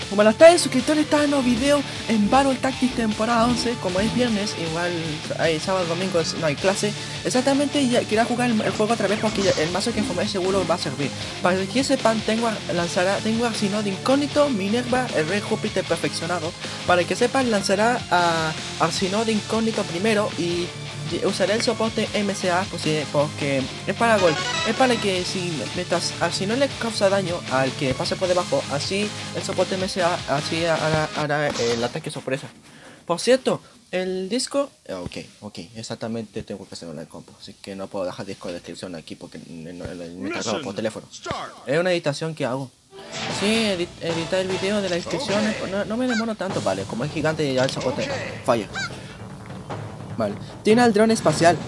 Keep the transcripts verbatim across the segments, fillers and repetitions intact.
Buenas tardes, suscriptores, está en los videos en Battle Tactics temporada once. Como es viernes, igual hay sábado, domingo, no hay clase. Exactamente, ya quería jugar el, el juego otra vez porque el mazo que formé seguro va a servir. Para que sepan, tengo lanzará, tengo a Sinnoh de incógnito, Minerva, el Rey Júpiter perfeccionado. Para que sepan, lanzará a, a Sinnoh de incógnito primero y usaré el soporte M C A pues, porque es para gol, es para que si mientras si no le causa daño al que pase por debajo, así el soporte M C A así hará, hará el ataque sorpresa. Por cierto, el disco, ok, ok, exactamente tengo que hacer una compo, así que no puedo dejar disco de descripción aquí porque me cargado por teléfono. Es una editación que hago. Sí, edit, editar el video de la descripción no, no me demoro tanto, vale, como es gigante ya el soporte falla. Vale, tiene al dron espacial.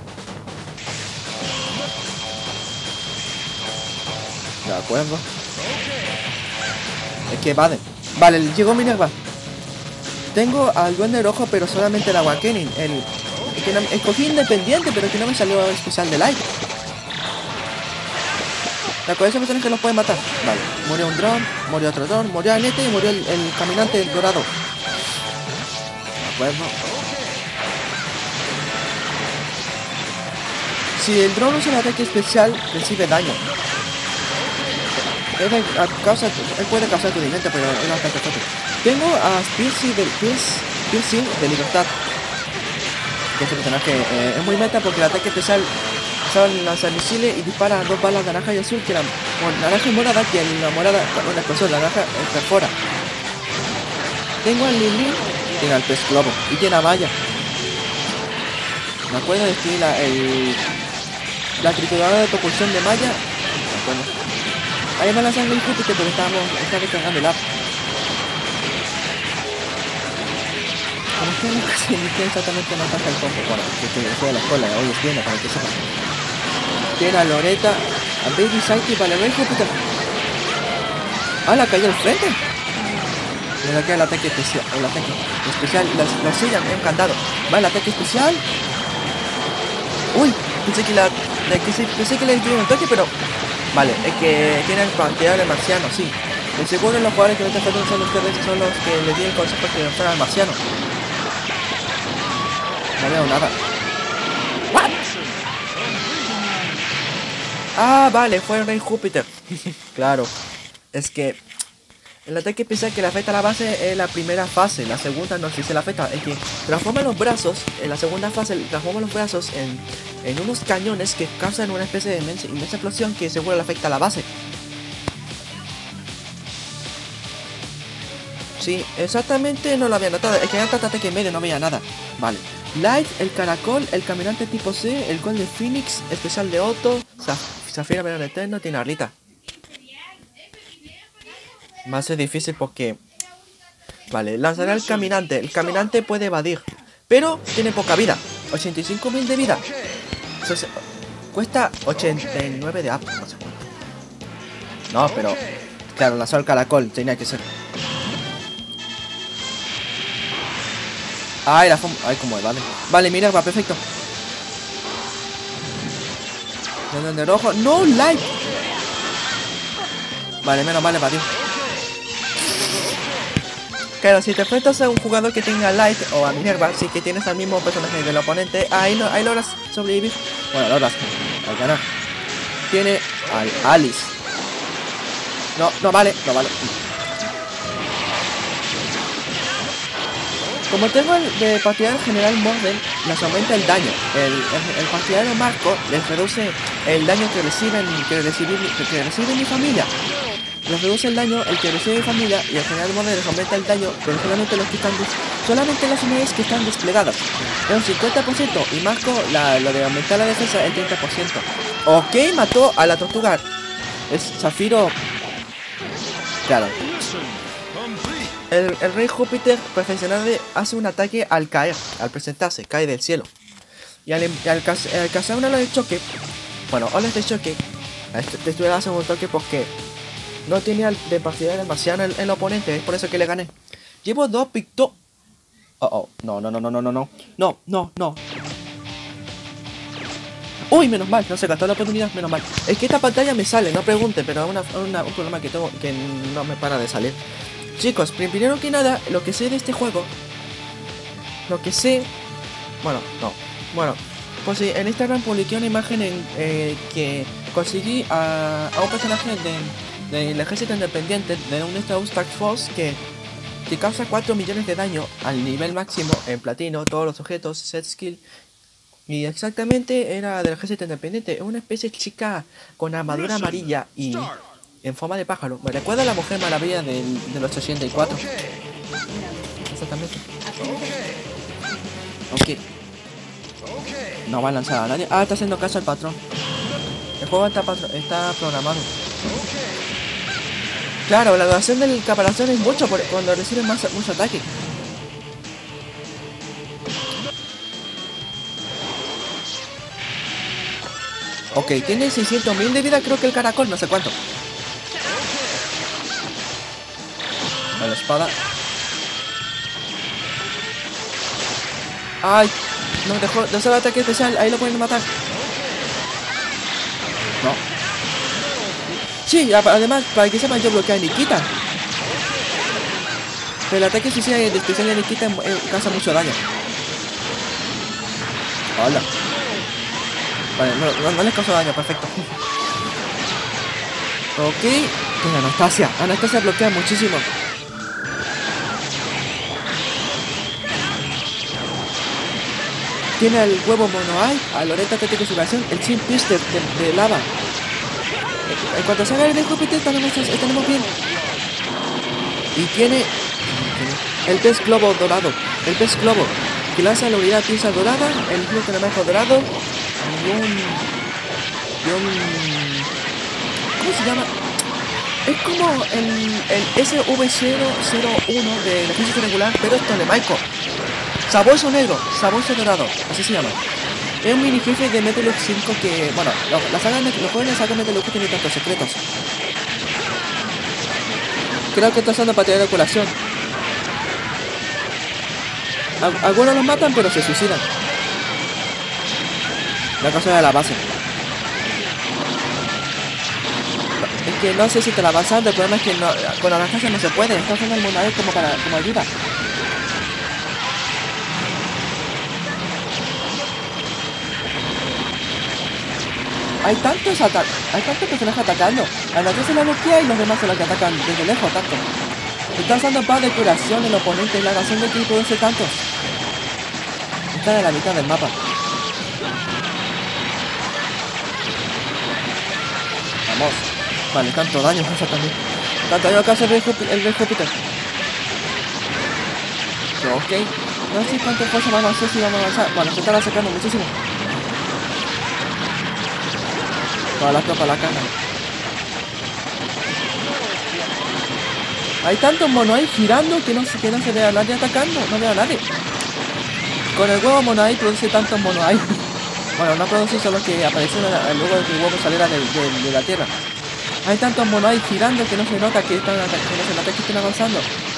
De acuerdo. Es que vale. Vale, llegó Minerva. Tengo al duende rojo, pero solamente el Awakening. El, el que no, escogí independiente, pero que no me salió especial de light. De acuerdo, esos personajes los pueden matar. Vale, murió un dron, murió otro dron, murió Anete y murió el, el caminante dorado. De acuerdo. Si el dron usa el ataque especial, recibe daño. Él, a causa, él puede causar aturdimiento, pero es bastante fuerte. Tengo a Piercing de, Piercing de Libertad. Que este personaje eh, es muy meta porque el ataque especial sabe lanzar misiles y dispara dos balas naranja y azul, que la bueno, naranja y morada, que la morada, una explosión, la naranja eh, perfora. Tengo a Lili, tiene al pez globo y tiene a Maya. Me acuerdo de destruir la, el... la trituradora de propulsión de Maya. Bueno, ahí me lanzan el Júpiter porque estábamos está descargando el app. Como ustedes no casi ni exactamente no ataca el combo, bueno, que te juega la escuela, hoy es bien, para que sepan. Tiene a Loreta, a Baby Sighty para el Rey Júpiter. Ah, la cayó al frente. Me da que el ataque especial, el ataque especial, los, los sillan, me ha encantado. Va el ataque especial. Uy, pensé que la, la que se, pensé que le dieron un toque, pero vale, es que tienen planteado el marciano, sí. El segundo de los jugadores que no te faltan son ustedes, son los que le di el consejo que usara al marciano. No veo nada. ¿What? Ah, vale, fue el Rey Júpiter. Claro, es que el ataque especial que le afecta a la base es la primera fase, la segunda no sé si se le afecta, es que transforma los brazos, en la segunda fase transforma los brazos en, en unos cañones que causan una especie de inmensa, inmensa explosión que seguro le afecta a la base. Sí, exactamente no lo había notado, es que ya tanto ataque en medio no veía nada. Vale, Light, el caracol, el caminante tipo C, el gol de Phoenix, especial de Otto, Zafira Verano Eterno, tiene a Rita. Va a ser difícil porque... Vale, lanzará el caminante. El caminante puede evadir, pero tiene poca vida. ochenta y cinco mil de vida. Entonces, cuesta ochenta y nueve de up. No sé cuánto. No, pero... Claro, lanzó el caracol. Tenía que ser... Ay, la forma... Ay, como evade. Vale, mira, va perfecto. De rojo. No, light. Vale, menos mal evadió. Claro, si te enfrentas a un jugador que tenga Light o a Minerva, si que tienes al mismo personaje del oponente, ahí, no, ahí logras sobrevivir. Bueno, logras al ganar. Tiene al Alice. No, no vale, no vale. Como tengo el de partidario general Morden, les aumenta el daño. El, el, el partidario Marco les reduce el daño que reciben, que reciben, que recibe mi familia. Les reduce el daño el que recibe mi familia y el general Morden les aumenta el daño, pero solamente los que están solamente las unidades que están desplegadas. Es un cincuenta por ciento y Marco la, lo de aumentar la defensa el treinta por ciento. Ok, mató a la tortuga. Es Zafiro. Claro. El, el Rey Júpiter perfeccionado hace un ataque al caer, al presentarse, cae del cielo. Y al, al, al cazar una ola de choque, bueno, olas de choque, este hace un toque porque no tenía de partida del marciano el, el oponente, es por eso que le gané. Llevo dos victorias. Oh, oh, no, no, no, no, no, no, no, no, no, no. Uy, menos mal, no se gastó la oportunidad, menos mal. Es que esta pantalla me sale, no pregunten, pero es una, una, un problema que tengo que no me para de salir. Chicos, primero que nada, lo que sé de este juego, lo que sé, bueno, no, bueno, pues sí, en Instagram publiqué una imagen en eh, que conseguí a, a un personaje de, del ejército independiente de un Star Wars Task Force que, que causa cuatro millones de daño al nivel máximo en platino, todos los objetos, set skill, y exactamente era del ejército independiente, una especie de chica con armadura amarilla y en forma de pájaro. Me recuerda a la Mujer Maravilla del, de los ochenta y cuatro. Exactamente. Ok. No va a lanzar a nadie. Ah, está haciendo caso al patrón. El juego está, está programado. Claro, la duración del caparazón es mucho por cuando reciben más, mucho ataque. Ok, tiene seiscientos mil de vida, creo que el caracol, no sé cuánto. A la espada. Ay, no, dejó, dejó el ataque especial, ahí lo pueden matar. No. Sí, además, para que sepan, yo bloqueo a Nikita. Pero el ataque especial de especial de Nikita eh, causa mucho daño. Hola. Vale, no, no, no les causó daño, perfecto. Ok. Tiene Anastasia. Anastasia bloquea muchísimo. Tiene el huevo Monoai, a Loretta Tética Subversión, el Chin Pister de, de lava. En cuanto salga el de Júpiter, tenemos, tenemos bien. Y tiene el pez globo dorado. El pez globo que lanza la unidad pieza dorada, el flujo de marco dorado y un, y un. ¿Cómo se llama? Es como el, el S V cero cero uno del ejército regular, pero es Tolemaico. Sabueso negro, sabueso dorado, así se llama. Es un mini jefe de Metal Slug cinco que, bueno, los, la saga, los juegos de la saga Metal Slug tienen tantos secretos. Creo que está usando para tener curación. Algunos los matan, pero se suicidan. La cosa de la base. Es que no sé si te la vas a dar, el problema es que no, con la Anastasia no se puede, está usando el Monae como para como ayuda. Hay tantos ata hay tantos personajes atacando. A Anastasia se la bloquea y los demás son los que atacan desde lejos, tanto. Está usando paz de curación el oponente, la razón de que produce tantos. Está en la mitad del mapa. Vamos. Vale, tanto daño eso también. Tanto daño que hace el Rey Júpiter. Ok. No sé cuántas cosas vamos a hacer si vamos a avanzar. Bueno, se están sacando muchísimo. Todas las tropas la cagan. Hay tantos monoai girando que no, que no se ve a nadie atacando. No veo a nadie. Con el huevo monoai produce tantos monoai. Bueno, no produce solo que apareció luego de que el huevo saliera de, de, de la tierra. Hay tantos monoai girando que no se nota que están, que no se nota que están avanzando.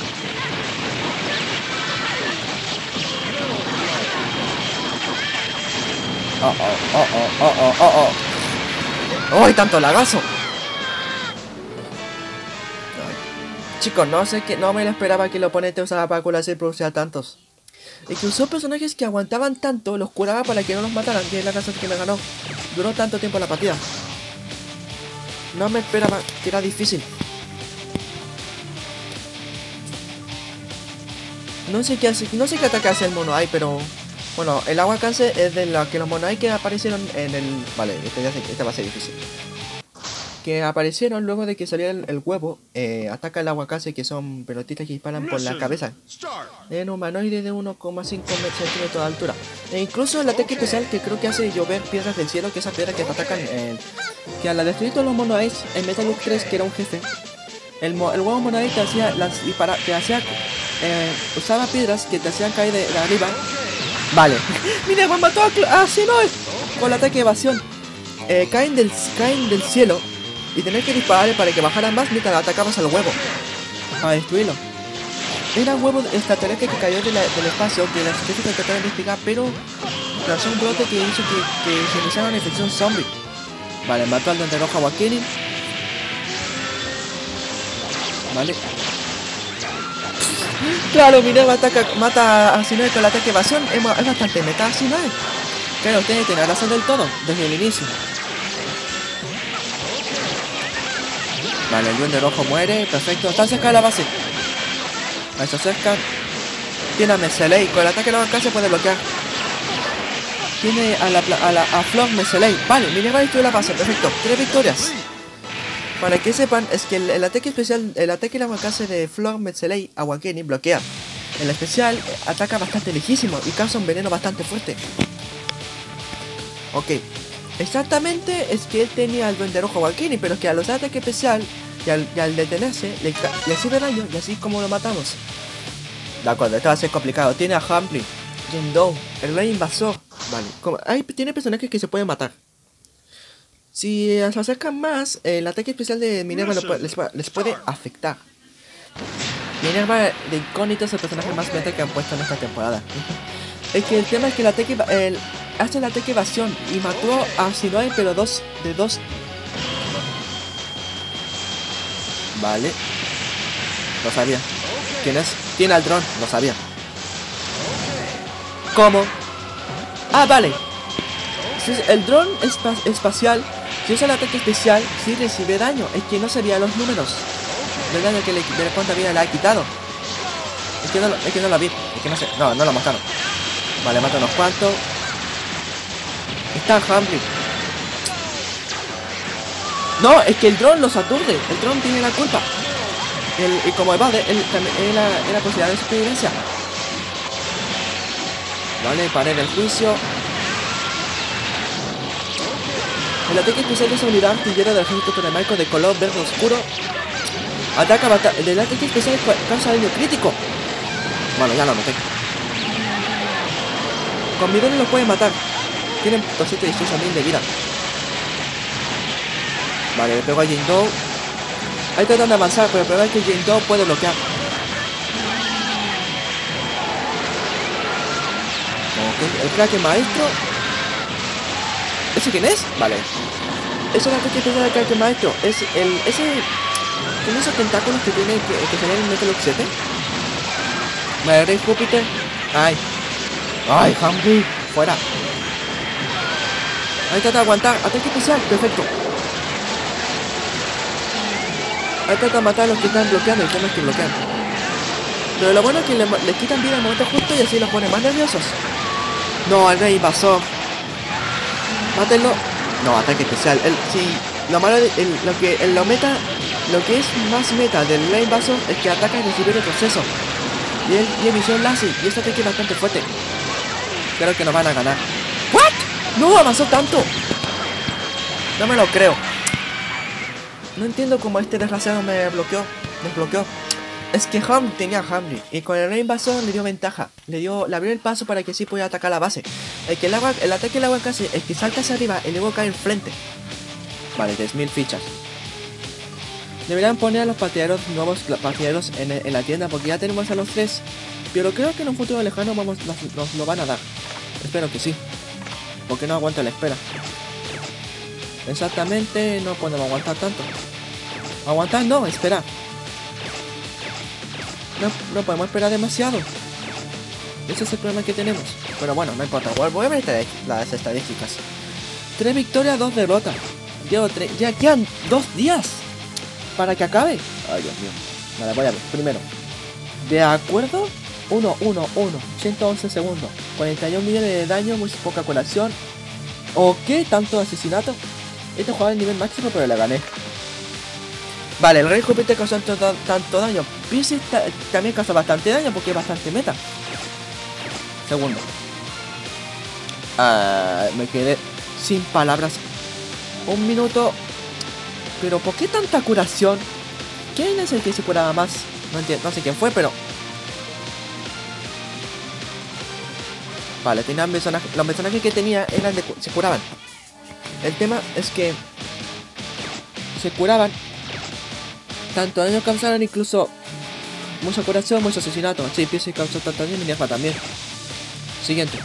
Oh, oh, oh, oh, oh, oh, oh, oh. ¡Oh, hay tanto lagazo! Ay. Chicos, no sé que no me lo esperaba que el oponente usara para curarse y producía tantos. Y que usó personajes que aguantaban tanto, los curaba para que no los mataran, que es la razón que me ganó. Duró tanto tiempo la partida. No me esperaba que era difícil. No sé qué hace, no sé qué ataque hace el Monoai, pero bueno, el agua cáncer es de la que los Monoai que aparecieron en el. Vale, este, ya sé, este va a ser difícil. Que aparecieron luego de que saliera el, el huevo, eh, ataca el agua cáncer, que son pelotitas que disparan por la cabeza. En humanoide de uno coma cinco centímetros de altura. E incluso el ataque especial que creo que hace llover piedras del cielo, que esas piedras que te atacan, eh, que al destruir todos los Monoais en Metal Slug tres, que era un jefe, el, el huevo Monoai te hacía, las, dispara, te hacía eh, usaba piedras que te hacían caer de, de arriba. Vale. Mira, me mató a, a Xenoid con el ataque de evasión. Eh, caen, del, caen del cielo y tener que dispararle para que bajaran más mientras atacabas al huevo para destruirlo. Era un huevo extraterrestre que cayó de la, del espacio, que la científica intentaron investigar, pero causó un brote que hizo que, que se iniciara una infección zombie. Vale, mató al Dente Rojo a Wakinin. Vale. Claro, Minerva ataca, mata a Sinoe con el ataque evasión. Es, es bastante meta a Sinoe. Claro, usted tiene razón del todo, desde el inicio. Vale, el duende rojo muere, perfecto. Está cerca de la base. Ahí se acerca. Tiene a Meseley, con el ataque de la banca se puede bloquear. Tiene a la a, la, a Flor Meseley. Vale, Minerva destruye la base, perfecto. Tres victorias. Para que sepan, es que el, el ataque especial, el ataque de la Wakase de Flor Meseley a Wakeni bloquea. El especial ataca bastante lejísimo y causa un veneno bastante fuerte. Ok. Exactamente es que él tenía al duende rojo Wakeni, pero es que al usar ataque especial y al, y al detenerse, le, le sirve daño y así como lo matamos. De acuerdo, esto va a ser complicado. Tiene a Humphrey, Jindou, el rey invasor. Vale, como, hay, tiene personajes que se pueden matar. Si se acercan más, el ataque especial de Minerva les, les, les puede afectar. Minerva de incógnito es el personaje más meta que han puesto en esta temporada. Es que el tema es que el ataque el, hace el ataque evasión y mató a Sinoe, pero dos de dos. Vale. Lo sabía. ¿Quién es? Tiene al dron, lo sabía. ¿Cómo? Ah, vale. El dron espa espacial, si usa el ataque especial, sí recibe daño. Es que no sabía los números del daño que le, de cuánta vida le ha quitado. Es que no, es que no lo vi. Es que no sé. No, no lo mataron. Vale, mata unos cuantos. Está Humphrey. No, es que el dron los aturde. El dron tiene la culpa. El, y como evade, él también es la, es la posibilidad de supervivencia. Vale, paré del juicio. El ataque especial de esa unidad artillera del ejército tonemaico de color verde oscuro ataca batalla. El ataque especial causa daño crítico. Bueno, ya lo noté. Con bidones los puede matar. Tienen doscientos dieciocho mil de vida. Vale, le pego a Jindou. Ahí tratan de avanzar, pero el problema es que Jindou puede bloquear. Ok, el crack maestro. ¿Ese quién es? Vale. Es el ataque especial del crack maestro. Es el. Ese. Tiene esos tentáculos que tiene que, que tener el Metal siete. Vale, Rey Júpiter. Ay. Ay, Humphrey. Fuera. Ahí trata de aguantar. Ataque especial. Perfecto. Ahí trata de matar a los que están bloqueando y temas que bloquean. Pero lo bueno es que le, le quitan vida al momento justo y así los pone más nerviosos. No, el rey invasor. Mátenlo. No, ataque especial. El, sí, lo malo de el, lo que el, lo meta, lo que es más meta del rey invasor es que ataca y recibe retroceso. Y él tiene visión láser y este ataque es bastante fuerte. Creo que nos van a ganar. ¿What? No avanzó tanto. No me lo creo. No entiendo cómo este desgraciado me bloqueó. Desbloqueó. Es que Hum tenía a Humphrey y con el rey invasor le dio ventaja. Le dio, le abrió el paso para que sí pudiera atacar la base. El que el agua, el ataque del agua casi es que salta hacia arriba y luego cae en frente. Vale, tres mil fichas. Deberían poner a los pateaderos nuevos pateaderos en, en la tienda porque ya tenemos a los tres. Pero creo que en un futuro lejano vamos, nos, nos lo van a dar. Espero que sí. Porque no aguanto la espera. Exactamente, no podemos aguantar tanto. Aguantar no, esperar. No, no podemos esperar demasiado. Ese es el problema que tenemos. Pero bueno, no importa. Voy a ver las estadísticas. Tres victorias, dos derrotas. Llevo tres. Ya quedan dos días para que acabe. Ay, Dios mío. Vale, voy a ver. Primero. De acuerdo. uno, uno, uno. ciento once segundos. cuarenta y un millones de daño. Muy poca curación. Ok, tanto asesinato. Este jugador es nivel máximo, pero le gané. Vale, el Rey Júpiter causó tanto, tanto daño. Pisces también causa bastante daño porque es bastante meta. Segundo. Uh, me quedé sin palabras. Un minuto. Pero ¿por qué tanta curación? ¿Quién es el que se curaba más? No entiendo, no sé quién fue, pero... Vale, tenían personajes, los personajes que tenía eran de, se curaban. El tema es que se curaban. Tanto daño causaron, incluso mucha curación, mucho asesinato. Sí, Pierce causó tanto daño y Minerva también. Siguiente.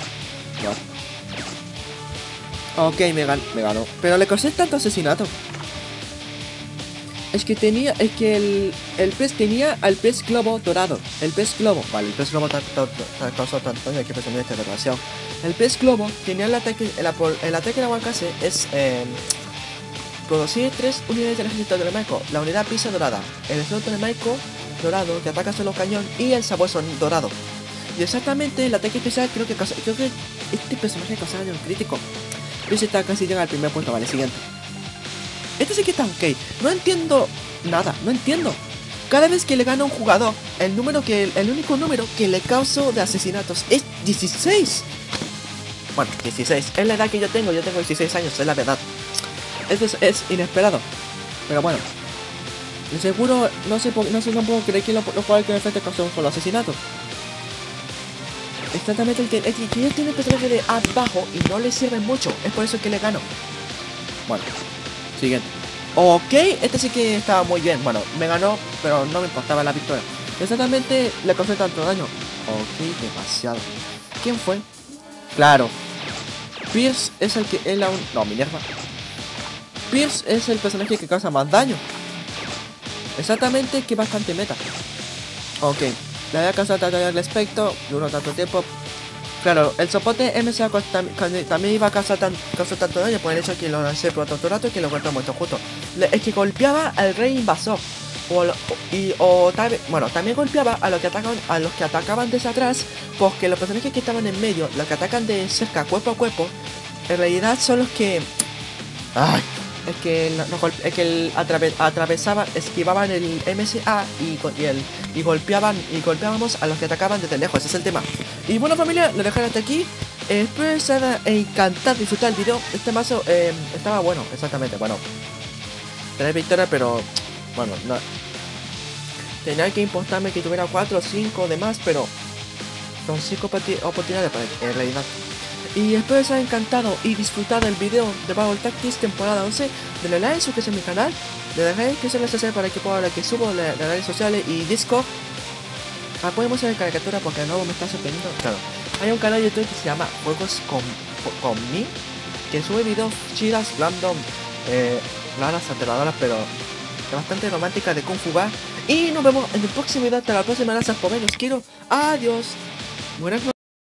No. Ok, me, gan me ganó. Pero le causé tanto asesinato. Es que tenía, es que el, el pez tenía al pez globo dorado. El pez globo, vale, el pez globo causó tanto daño que pensé que desgraciado. El pez globo tenía el ataque, el, el ataque de Aguacase es eh, producir tres unidades del ejército de Maiko. La unidad pisa dorada, el ejército de Maiko dorado que ataca solo cañón y el sabueso dorado. Y exactamente el ataque especial creo que causa, creo que este personaje causa daño crítico. Pero si está casi llega al primer puesto, vale, siguiente. Este sí que está ok. No entiendo nada, no entiendo. Cada vez que le gana a un jugador, el número que el, el único número que le causo de asesinatos es dieciséis. Bueno, dieciséis. Es la edad que yo tengo, yo tengo dieciséis años, es la verdad. Esto es, es inesperado. Pero bueno. De seguro, no sé, no sé, no puedo creer que los lo jugadores que me enfrente causan con los asesinatos. Exactamente el que, el que ya tiene el personaje de abajo y no le sirve mucho. Es por eso que le gano. Bueno. Siguiente. Ok, este sí que estaba muy bien. Bueno, me ganó, pero no me importaba la victoria. Exactamente le causé tanto daño. Ok, demasiado. ¿Quién fue? Claro. Pierce es el que él aún... No, Minerva. Pierce es el personaje que causa más daño. Exactamente, que bastante meta. Ok. Le había causado tanto daño al aspecto. Duró tanto tiempo. Claro, el soporte M C A también iba a causar, tan, causar tanto daño por el hecho de que lo lancé protectorato y que lo encontré muerto justo. Es que golpeaba al rey invasor. O, y, o tal vez, bueno, también golpeaba a los que atacaban a los que atacaban desde atrás. Porque los personajes que estaban en medio, los que atacan de cerca, cuerpo a cuerpo, en realidad son los que. Ay, es que, no, es que el atraves, atravesaban, esquivaban el M C A y, y, el, y golpeaban y golpeábamos a los que atacaban desde lejos. Ese es el tema. Y bueno, familia, lo dejaré hasta aquí. Eh, espero que os haya encantado disfrutar el video. Este mazo eh, estaba bueno, exactamente. Bueno, tener victoria, pero bueno, no. Tenía que importarme que tuviera cuatro o cinco de más, pero son cinco oportunidades para, en realidad. Y espero que os haya encantado y disfrutado el video de Battle Tactics temporada once. Denle like, suscríbete a mi canal. Le dejaré que se les hace para que pueda ver que subo las redes sociales y Discord. Apoyemos en la caricatura porque de nuevo me está sorprendiendo. Claro, hay un canal de YouTube que se llama Juegos con, con mí, que sube videos chidas, random, eh, raras, aterradoras, pero bastante románticas de Kung Fu Bar. Y nos vemos en el próximo video. Hasta la próxima. Gracias por vernos. Quiero. Adiós. Buenas noches.